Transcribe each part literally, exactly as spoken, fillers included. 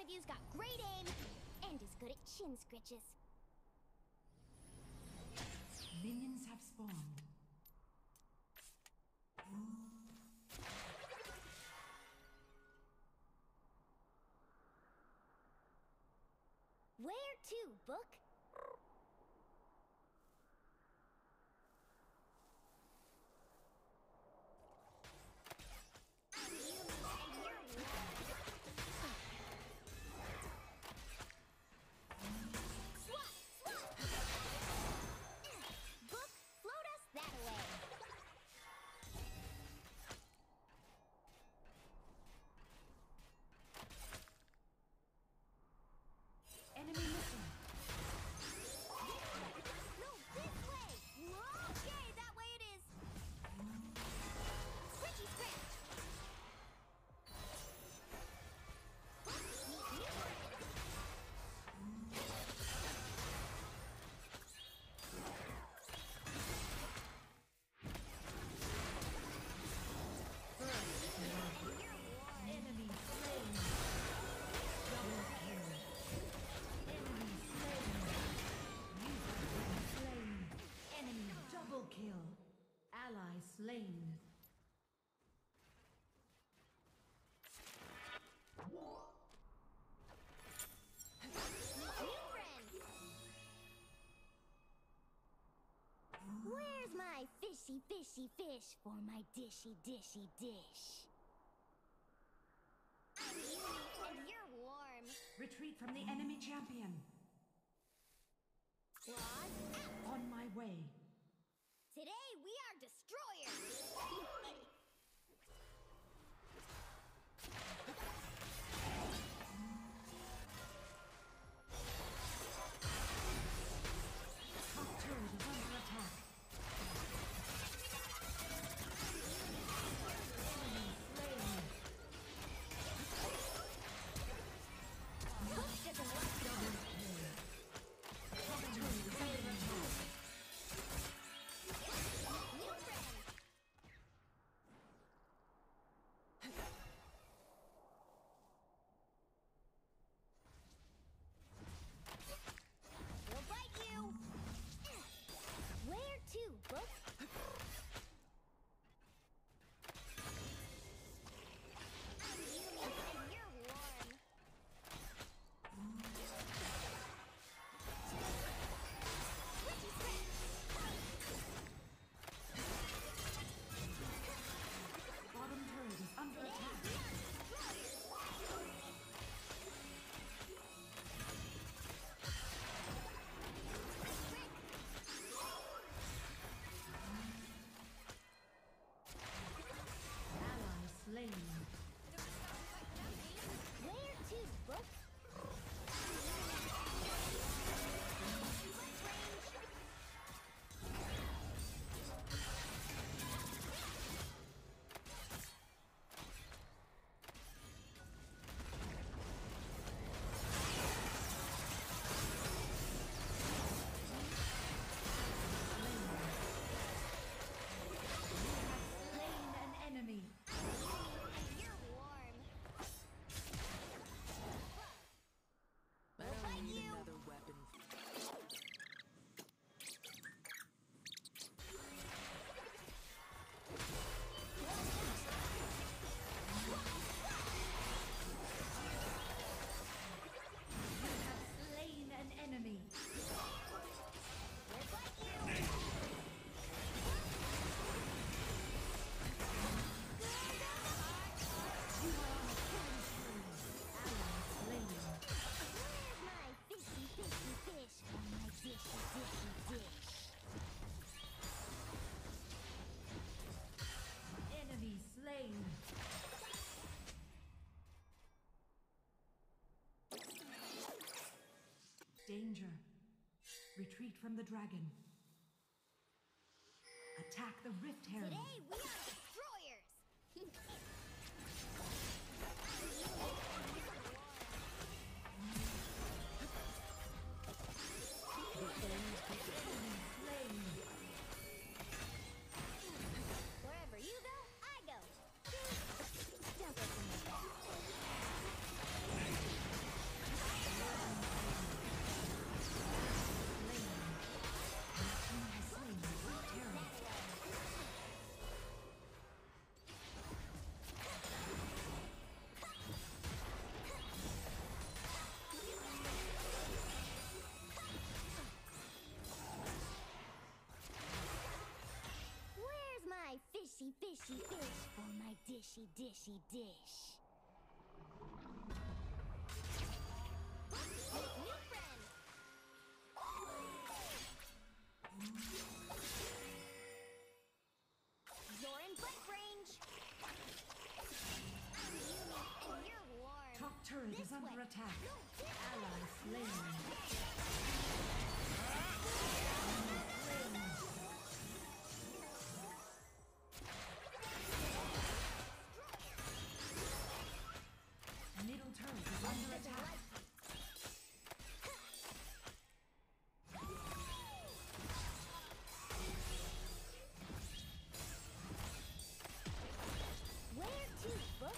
of you's got great aim and is good at chin scritches. Minions have spawned. Where to, Book? Enemy missing. No, this way! Okay, that way it is! Scratchy scratch! Enemy slain. Double kill. Enemy slain. You have been slain. Enemy double kill. Ally slain. New friend! Where's my fishy fishy fish for my dishy dishy dish? I'm unique and you're warm. Retreat from the enemy champion. Claws out! On my way. Today we are destroyers! Top turret is under attack. Enemy slain. Hook doesn't work. Double kill. Top turret is under attack. New friend! We'll bite you! Where to, Book? I'm unique and you're warm. Switchy switch! Bottom turret is under Today attack. we are destroyers! Ally slain. Where to, Book? Slain an enemy. And you're warm. I don't Fight need you. another weapon. Slain an enemy. We'll fight you. You are on a killing spree. Ally slain. Where's my fishy fishy fish for my dishy dishy dish? Enemy slain. Danger. Retreat from the dragon. Attack the Rift Herald. Today we are destroyers. Slain. Wherever you go, I go. Don't go from the back. dishy dish. Make new friends. You're in bite range. I'm Yumi, and you're warm. Top turret This is under way. attack. No, this Ally slain. Middle turret is under attack. Where to, book?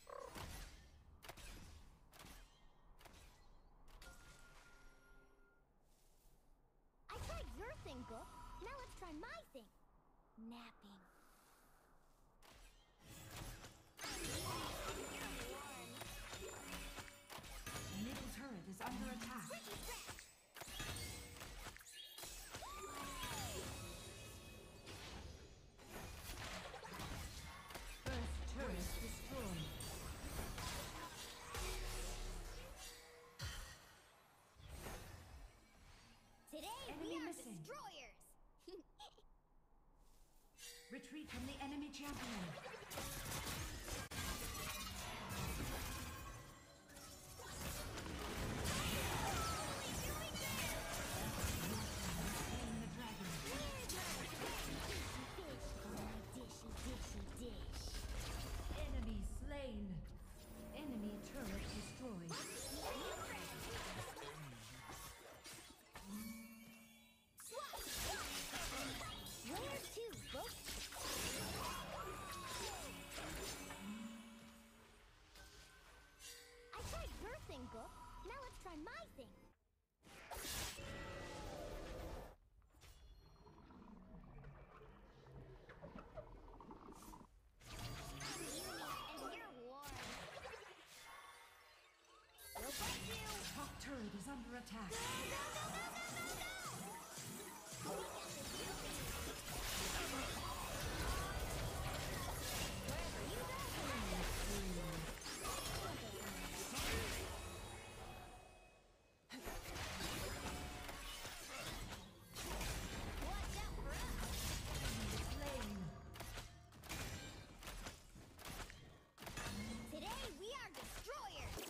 I tried your thing, book. Now let's try my thing. Napping. I'm Yumi, and you're warm. Middle turret is under attack. Tricky scratch. First turret destroyed. Today Enemy we are missing. destroyers. Retreat from the enemy champion. Slain the dragon. Where's my fishy fish for my dishy dishy dish? Enemy slain. Enemy turret destroyed. New friend. Swap. Where to, book? I tried your thing, book. Now let's try my thing. I'm Yumi, and you're warm. We'll fight you. Top turret is under attack. Watch out for us. Slain. Today we are destroyers.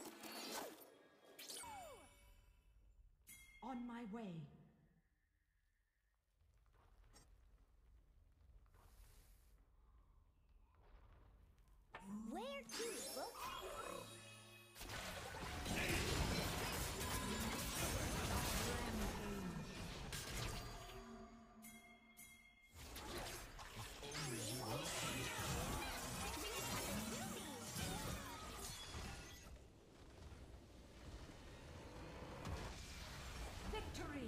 On my way. Where to, book? Victory!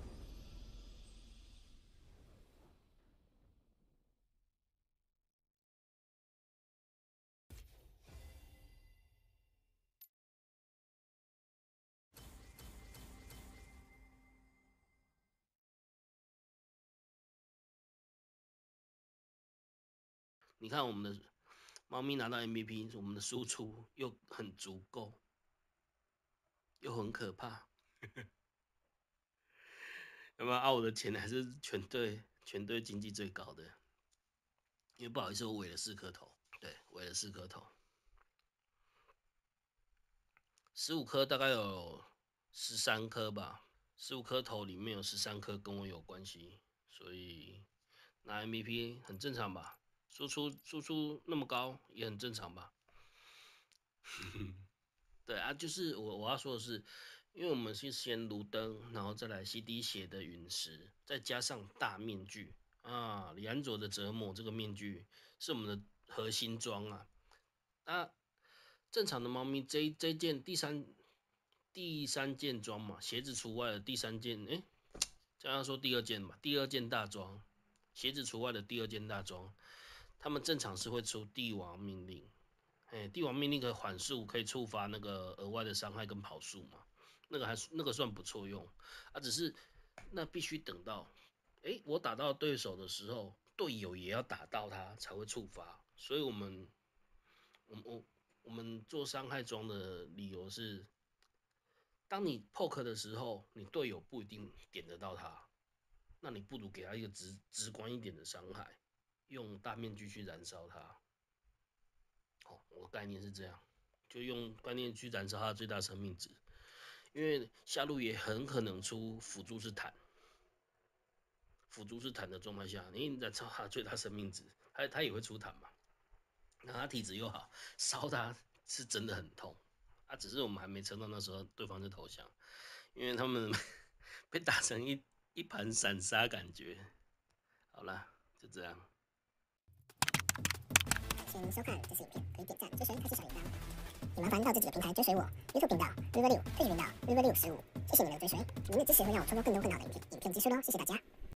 你看我们的猫咪拿到 M V P，我们的输出又很足够，又很可怕。有没有啊？我的钱还是全队全队经济最高的，因为不好意思，我尾了四颗头，对，尾了四颗头，十五颗大概有十三颗吧，十五颗头里面有十三颗跟我有关系，所以拿 M V P 很正常吧？输出输出那么高也很正常吧？对啊，就是我我要说的是，因为我们是先卢登，然后再来 C D 血的陨石，再加上大面具啊，李安佐的折磨这个面具是我们的核心装啊。那正常的猫咪这这件第三第三件装嘛，鞋子除外的第三件，哎，这样说第二件吧，第二件大装，鞋子除外的第二件大装，他们正常是会出帝王命令。哎，帝王命令的缓速可以触发那个额外的伤害跟跑速嘛，那个还那个算不错用啊，只是那必须等到，哎，我打到对手的时候，队友也要打到他才会触发，所以我们我我我们做伤害装的理由是，当你 poke 的时候，你队友不一定点得到他，那你不如给他一个直直观一点的伤害，用大面具去燃烧他。好、哦，我的概念是这样，就用概念去燃烧他的最大生命值，因为下路也很可能出辅助是坦。辅助是坦的状态下，你燃烧他最大生命值，他他也会出坦嘛。那他体质又好，烧他是真的很痛。啊，只是我们还没撑到那时候，对方就投降，因为他们被打成一一盘散沙感觉。好啦，就这样。 谢谢您收看这次影片，可以点赞、追随、开启小铃铛。也麻烦到自己的平台追随我 ，YouTube 频道 River 六，Twitch 频道 River 六十五。谢谢你们的追随，你们的支持会让我创作更多更好的影片影片技术喽，谢谢大家。